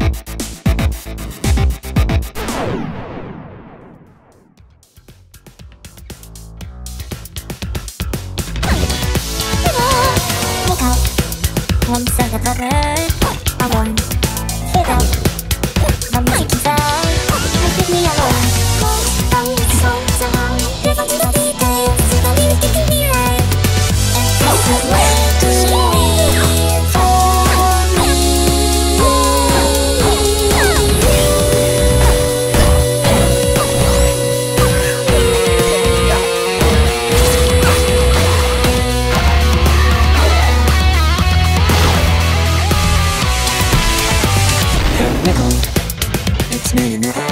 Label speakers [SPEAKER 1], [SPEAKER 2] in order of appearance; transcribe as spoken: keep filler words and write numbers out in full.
[SPEAKER 1] One second of it, I want it out. The music is out, leave me alone. I'm so down, never to the details, see the music in me right. And this is way to live for me. It's me in the